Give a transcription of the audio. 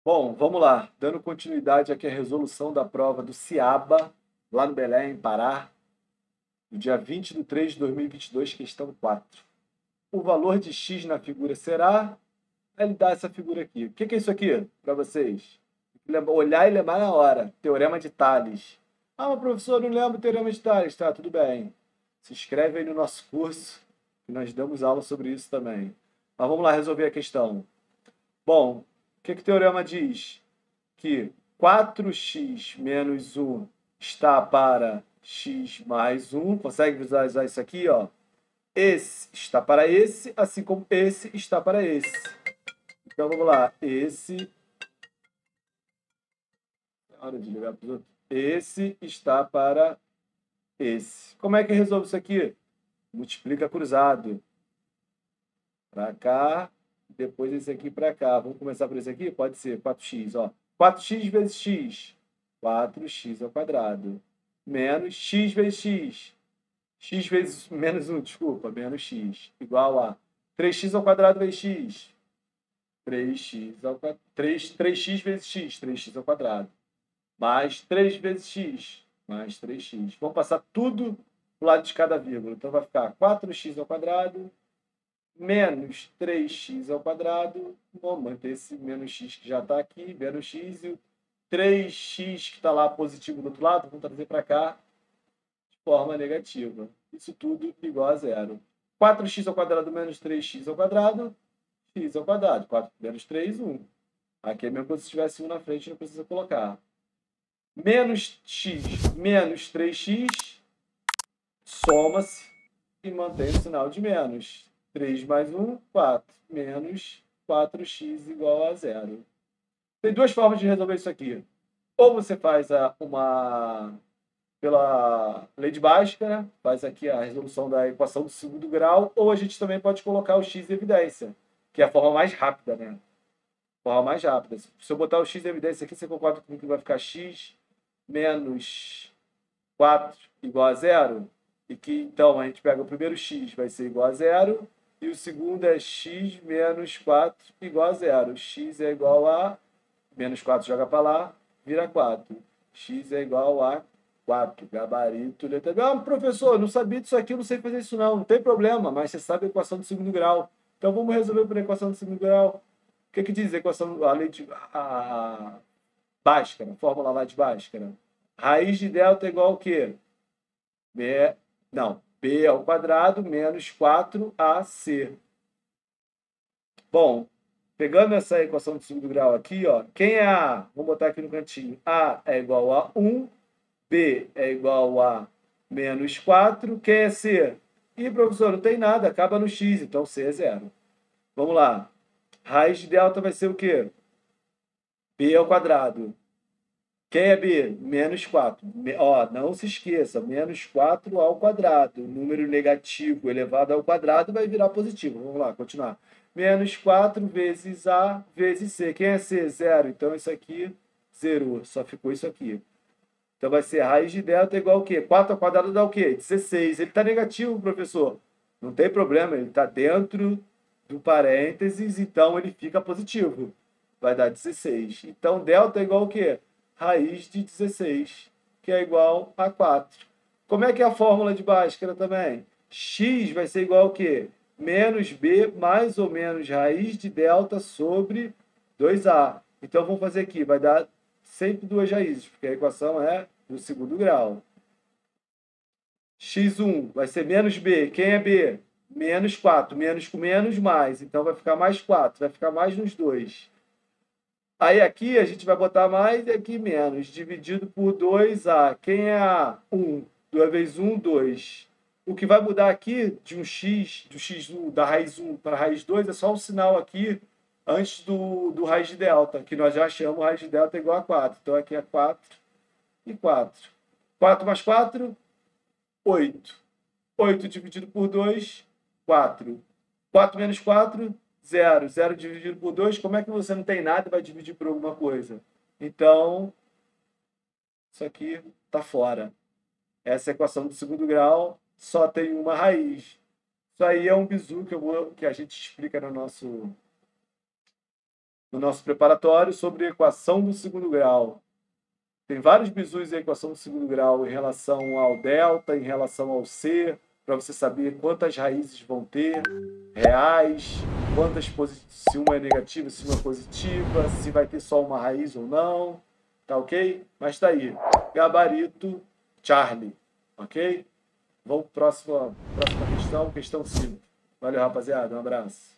Bom, vamos lá. Dando continuidade aqui à resolução da prova do CIABA, lá no Belém, Pará, no dia 20 de 3 de 2022, questão 4. O valor de x na figura será... Ele dá essa figura aqui. O que é isso aqui para vocês? Olhar e lembrar na hora. Teorema de Tales. Ah, mas professor, não lembro o Teorema de Tales. Tá, tudo bem. Se inscreve aí no nosso curso, que nós damos aula sobre isso também. Mas vamos lá resolver a questão. Bom, o que o teorema diz? Que 4x menos 1 está para x mais 1. Consegue visualizar isso aqui? Ó? Esse está para esse, assim como esse está para esse. Então vamos lá. Hora de ligar para os outros. Esse está para esse. Como é que resolve isso aqui? Multiplica cruzado. Para cá, depois esse aqui para cá. Vamos começar por esse aqui? Pode ser 4x. Ó. 4x vezes x. 4x ao quadrado. Menos x vezes x. X vezes menos 1, desculpa, menos x. Igual a 3x ao quadrado vezes x. 3x ao quadrado. 3x vezes x. 3x ao quadrado. Mais 3 vezes x. Mais 3x. Vamos passar tudo do lado de cada vírgula. Então vai ficar 4x ao quadrado menos 3x ao quadrado. Vamos manter esse menos x que já está aqui. Menos x e o 3x que está lá positivo do outro lado. Vamos trazer para cá de forma negativa. Isso tudo igual a zero. 4x ao quadrado menos 3x ao quadrado. X ao quadrado. 4 menos 3, 1. Aqui é mesmo como se tivesse 1 na frente, não precisa colocar. Menos x menos 3x soma-se e mantém o sinal de menos. 3 mais 1, 4. Menos 4x igual a zero. Tem duas formas de resolver isso aqui. Ou você faz pela lei de Bhaskara, faz aqui a resolução da equação do segundo grau, ou a gente também pode colocar o x em evidência, que é a forma mais rápida, né? Forma mais rápida. Se eu botar o x em evidência aqui, você concorda comigo que vai ficar x menos 4 igual a zero? E que, então, a gente pega o primeiro x, vai ser igual a zero, e o segundo é x menos 4 igual a zero. X é igual a... menos 4 joga para lá, vira 4. X é igual a 4. Gabarito, letra B. Ah, professor, não sabia disso aqui, eu não sei fazer isso não. Não tem problema, mas você sabe a equação do segundo grau. Então vamos resolver por equação do segundo grau. O que diz a equação, a lei de Bhaskara, fórmula lá de Bhaskara? Raiz de delta é igual ao quê? B ao quadrado menos 4ac. Bom, pegando essa equação de segundo grau aqui, ó, quem é A? Vou botar aqui no cantinho. A é igual a 1, B é igual a menos 4. Quem é C? Ih, professor, não tem nada, acaba no X, então C é zero. Vamos lá. Raiz de delta vai ser o quê? B ao quadrado. Quem é B? Menos 4. Ó, não se esqueça, menos 4 ao quadrado. Número negativo elevado ao quadrado vai virar positivo. Vamos lá, continuar. Menos 4 vezes A vezes C. Quem é C? Zero. Então isso aqui zerou. Só ficou isso aqui. Então vai ser raiz de delta igual ao quê? 4 ao quadrado dá o quê? 16. Ele está negativo, professor. Não tem problema, ele está dentro do parênteses, então ele fica positivo. Vai dar 16. Então delta é igual ao quê? Raiz de 16, que é igual a 4. Como é que é a fórmula de Bhaskara também? X vai ser igual ao quê? Menos B mais ou menos raiz de delta sobre 2A. Então, vamos fazer aqui. Vai dar sempre duas raízes, porque a equação é do segundo grau. X1 vai ser menos B. Quem é B? Menos 4. Menos com menos, mais. Então, vai ficar mais 4. Vai ficar mais nos dois. Aí aqui a gente vai botar mais e aqui menos, dividido por 2A. Quem é A? 1. 2 vezes 1, 2. O que vai mudar aqui de um x, do x1, da raiz 1 para a raiz 2, é só um sinal aqui antes do raiz de delta, que nós já achamos raiz de delta igual a 4. Então aqui é 4 e 4. 4 mais 4, 8. 8 dividido por 2, 4. 4 menos 4, 0. 0 dividido por 2, como é que você não tem nada e vai dividir por alguma coisa? Então, isso aqui está fora. Essa equação do segundo grau só tem uma raiz. Isso aí é um bizu que a gente explica no nosso no nosso preparatório sobre equação do segundo grau. Tem vários bizus em equação do segundo grau em relação ao delta, em relação ao C, para você saber quantas raízes vão ter, reais, se uma é negativa, se uma é positiva, se vai ter só uma raiz ou não, tá ok? Mas tá aí, gabarito Charlie, ok? Vamos para a próxima questão, questão 5. Valeu, rapaziada, um abraço.